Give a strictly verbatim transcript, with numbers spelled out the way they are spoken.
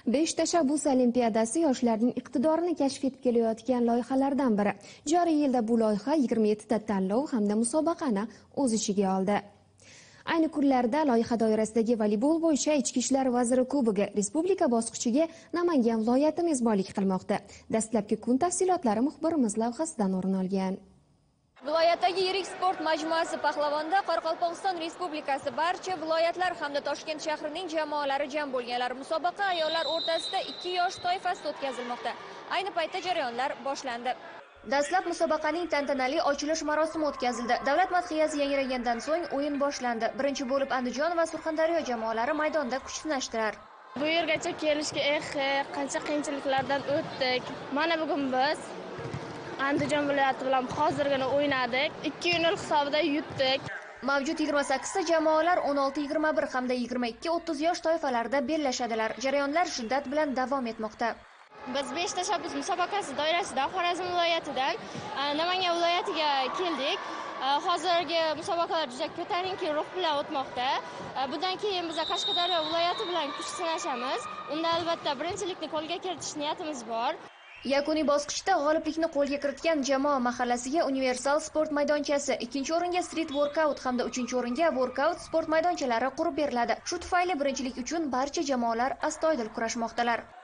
besh tashabbus olimpiadasi yoshlarning iqtidorini kashf etib kelayotgan loyihalardan biri. Joriy yilda bu loyiha yigirma yetti ta tanlov hamda musobaqani o'z ichiga oldi. Ayni kunlarda loyiha doirasidagi voleybol bo'yicha Ichki ishlar vaziri kubogi respublika bosqichiga Namangan viloyati mezbonlik qilmoqda. Dastlabki kun tafsilotlari muxbirimiz lavhasidan o'rin olgan. Viloyatdagi yirik sport majmuasi Pahlavonda Qoraqalpog'iston Respublikasi barcha viloyatlar hamda Toshkent shahrining jamoalari jam bo'lganlar musobaqa ayollar o'rtasida ikki yosh toifasida o'tkazilmoqda. Ayni paytda jarayonlar boshlandi. Dastlab musobaqaning tantanali ochilish marosimi o'tkazildi. Davlat madhiyasi yangragandan so'ng o'yin boshlandi. Birinchi bo'lib Andijon va Surxondaryo jamoalari maydonda kuch sinashdilar. Bu yergacha kelishga eh, qancha qiyinchiliklardan o'tdik. Mana bugun biz Andijon viloyati bilan hozirgina o'ynadik. ikki nol hisobida yutdik. Mavjud yigirma sakkizta jamoalar o'n olti yigirma bir hamda yigirma ikki o'ttiz yosh toifalarida bellashadilar. Jarayonlar shiddat bilan davom etmoqda. Biz besh tashabbus musobaqasi doirasida Xorazm viloyatidan Namangan viloyatiga keldik. Hozirgi musobaqalar juda ko'tarinki ruh bilan o'tmoqda. Bundan keyin biz Qashqadaryo viloyati bilan kuch sinashamiz. Unda albatta birinchilikni qo'lga kiritish niyatimiz bor. Yakuniy bosqichda g'oliblikni qo'lga kiritgan jamoa mahallasiga universal sport maydonchasi, ikkinchi o'ringa street workout hamda uchinchi o'ringa workout sport maydonchalari qurib beriladi. Shu tufayli birinchilik uchun barcha jamoalar astoydil kurashmoqdalar.